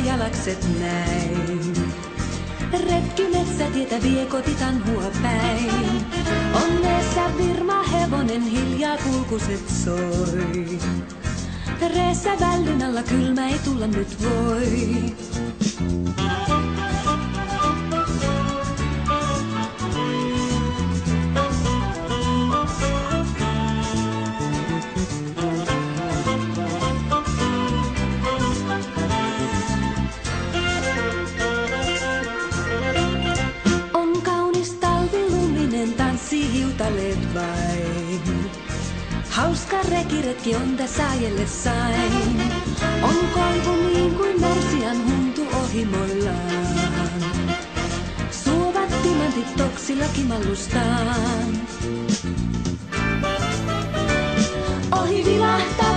jalakset näin. Retki metsätietä vie kotitanhua päin. Onneessa Virma hevonen hiljaa kulkuset soi. Reessä vällyn alla kylmä ei tulla nyt voi. On kaunis talviluminen tanssii hiutaleet vain. Hauska rekiretki on tässä ajelle sain. On koivu niin kuin morsian huntu ohimoillaan. Suovat timantit toksilla kimallustaan. Ohi vilahtaa